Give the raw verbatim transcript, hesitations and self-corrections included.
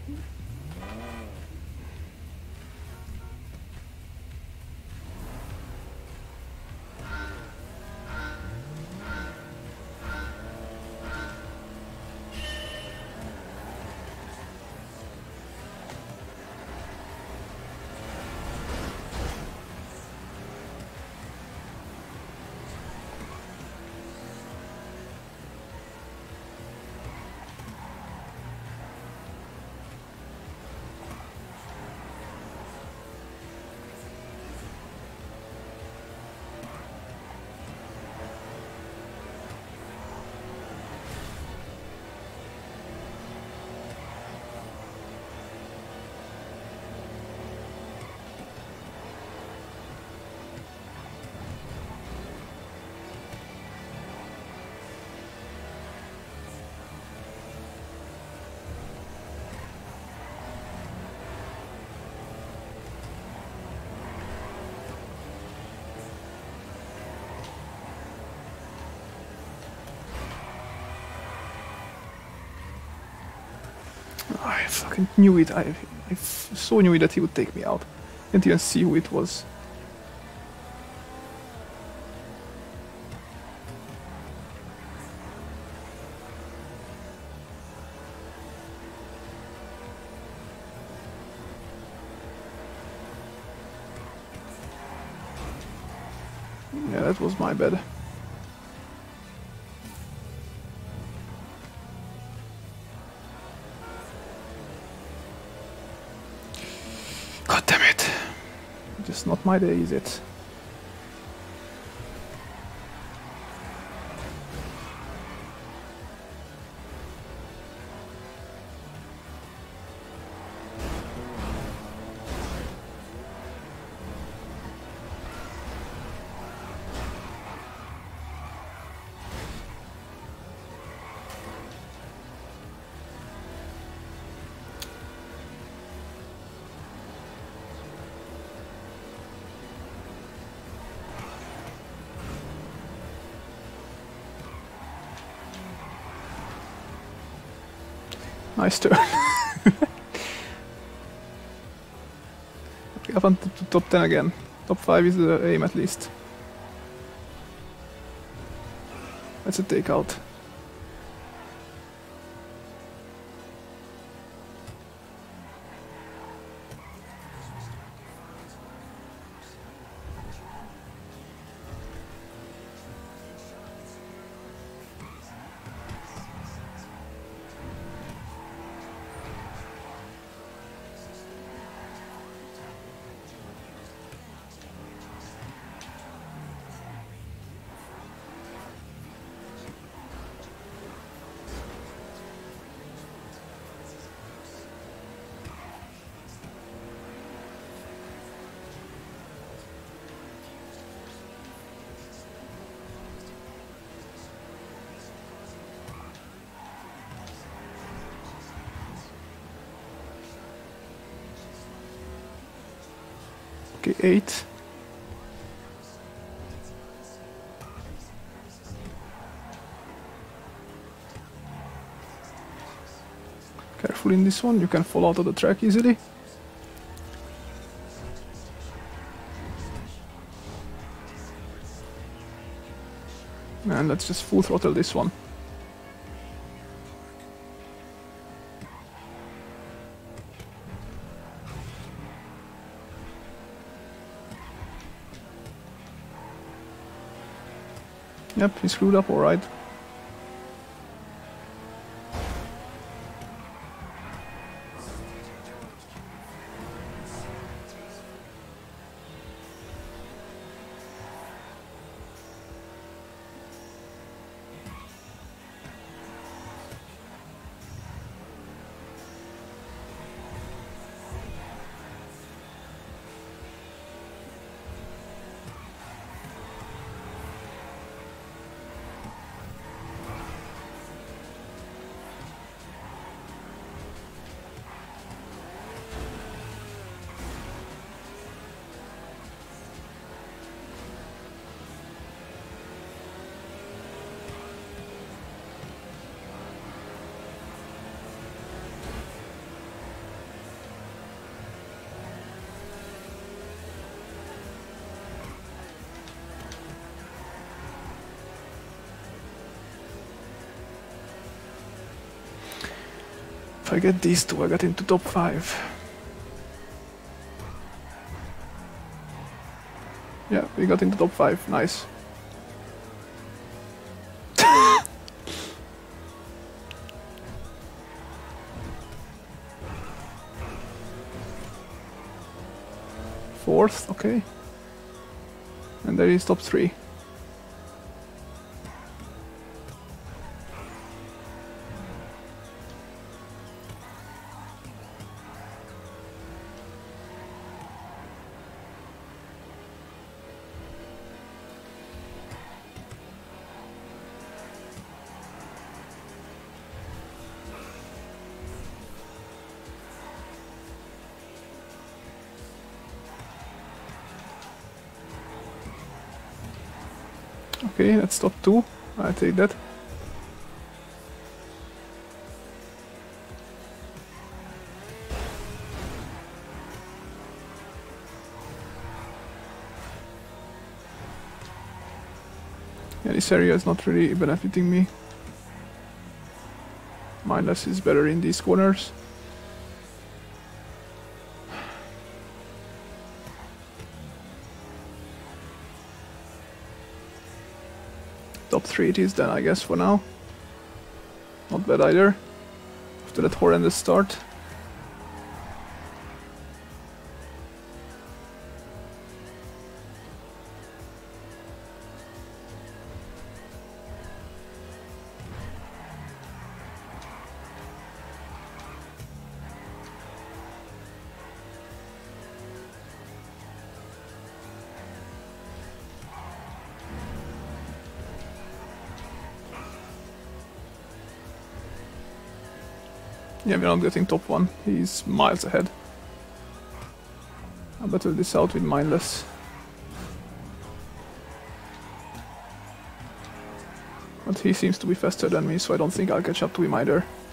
I fucking knew it. I, I so knew that he would take me out. Didn't even see who it was. Yeah, that was my bad. God damn it. Just not my day, is it? Nice turn. I want to top ten again. Top five is the aim at least. That's a takeout. Okay, eight. Careful in this one, you can fall out of the track easily. And let's just full throttle this one. Yep, he screwed up alright. If I get these two, I get into top five. Yeah, we got into top five. Nice. Fourth, okay. And there is top three. Okay, that's top two. I take that. Yeah, this area is not really benefiting me. Mindless is better in these corners. Top three it is then, I guess, for now. Not bad either. After that horrendous start. Yeah, we're not getting top one. He's miles ahead. I battle this out with Mindless. But he seems to be faster than me, so I don't think I'll catch up to him either.